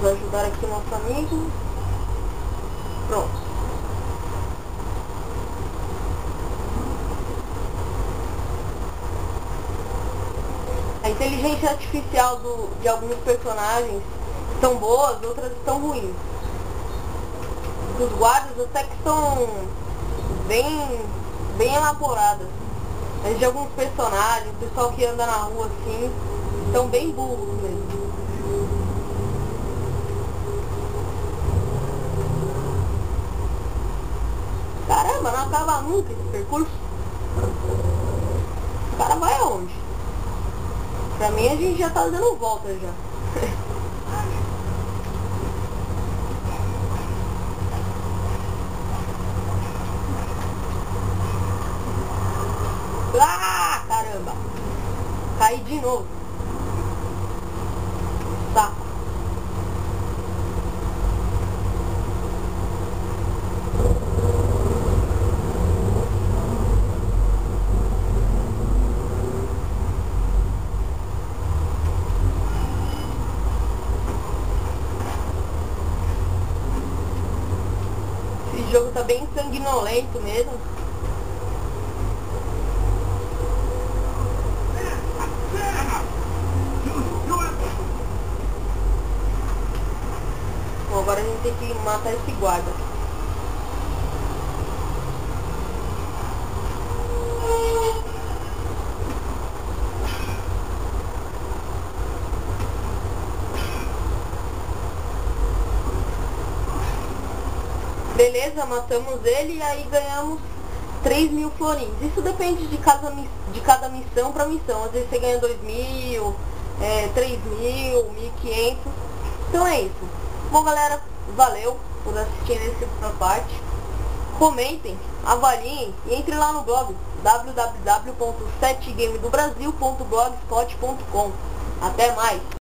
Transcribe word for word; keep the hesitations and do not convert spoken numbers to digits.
ajudar aqui o nosso amigo. Pronto. A inteligência artificial do, de alguns personagens estão boas, outras estão ruins. Os guardas até que estão bem, bem elaboradas. Mas de alguns personagens, o pessoal que anda na rua assim, estão bem burros mesmo. Caramba, não acaba nunca esse percurso. O cara vai aonde? Pra mim a gente já tá dando volta já. Ah, caramba! Caí de novo. Saco. Esse jogo tá bem sanguinolento mesmo. Bom, agora a gente tem que matar esse guarda. Beleza, matamos ele e aí ganhamos três mil florins. Isso depende de cada, de cada missão para missão. Às vezes você ganha dois mil, é, três mil, mil e quinhentos. Então é isso. Bom, galera, valeu por assistir essa parte. Comentem, avaliem e entre lá no blog w w w ponto sete game do brasil ponto blogspot ponto com. Até mais!